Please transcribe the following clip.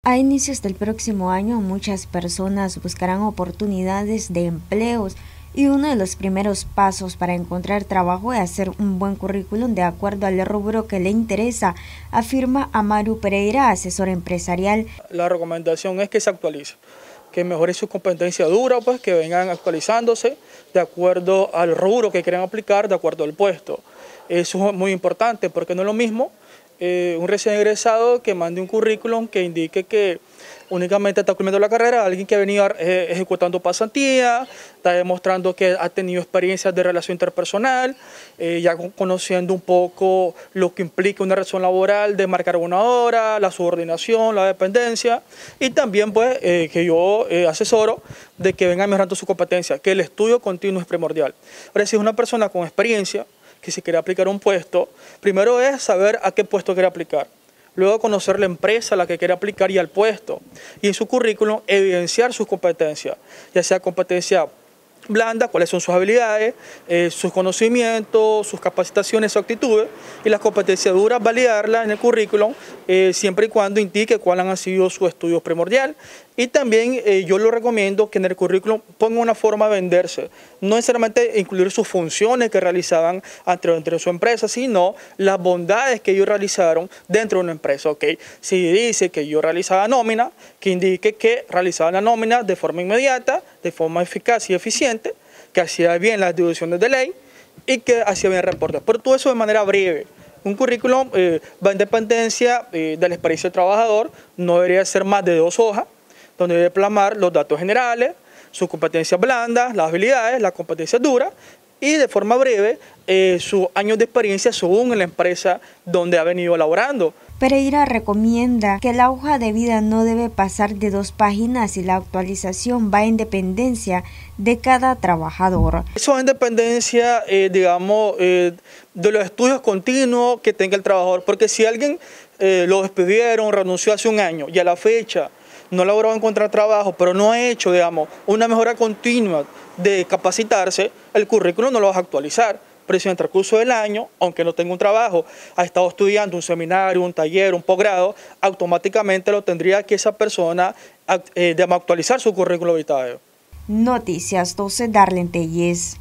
A inicios del próximo año, muchas personas buscarán oportunidades de empleos y uno de los primeros pasos para encontrar trabajo es hacer un buen currículum de acuerdo al rubro que le interesa, afirma Amaru Pereira, asesor empresarial. La recomendación es que se actualice, que mejore su competencia dura, pues que vengan actualizándose de acuerdo al rubro que quieran aplicar, de acuerdo al puesto. Eso es muy importante porque no es lo mismo un recién egresado que mande un currículum que indique que únicamente está culminando la carrera, alguien que ha venido ejecutando pasantía, está demostrando que ha tenido experiencias de relación interpersonal, ya conociendo un poco lo que implica una relación laboral de marcar una hora, la subordinación, la dependencia, y también pues que yo asesoro de que vengan mejorando su competencia, que el estudio continuo es primordial. Ahora, si es una persona con experiencia, que si quiere aplicar un puesto, primero es saber a qué puesto quiere aplicar. Luego conocer la empresa a la que quiere aplicar y al puesto. Y en su currículum evidenciar sus competencias, ya sea competencia blanda, cuáles son sus habilidades, sus conocimientos, sus capacitaciones, sus actitudes, y las competencias duras validarlas en el currículum siempre y cuando indique cuáles han sido sus estudios primordial. Y también yo lo recomiendo que en el currículum ponga una forma de venderse, no necesariamente incluir sus funciones que realizaban dentro de su empresa, sino las bondades que ellos realizaron dentro de una empresa. ¿Okay? Si dice que yo realizaba nómina, que indique que realizaba la nómina de forma inmediata, de forma eficaz y eficiente, que hacía bien las deducciones de ley y que hacía bien reportes. Pero todo eso de manera breve. Un currículum va en dependencia de la experiencia del trabajador, no debería ser más de 2 hojas, donde debe plasmar los datos generales, sus competencias blandas, las habilidades, las competencias duras y de forma breve sus años de experiencia según la empresa donde ha venido laborando. Pereira recomienda que la hoja de vida no debe pasar de 2 páginas y la actualización va en dependencia de cada trabajador. Eso en dependencia, digamos, de los estudios continuos que tenga el trabajador, porque si alguien lo despidieron, renunció hace un año y a la fecha no logró encontrar trabajo, pero no ha hecho, digamos, una mejora continua de capacitarse, el currículum no lo vas a actualizar. Pero si en el transcurso del año, aunque no tenga un trabajo, ha estado estudiando un seminario, un taller, un posgrado, automáticamente lo tendría que esa persona actualizar su currículum vitae. Noticias 12, Darlene Telles.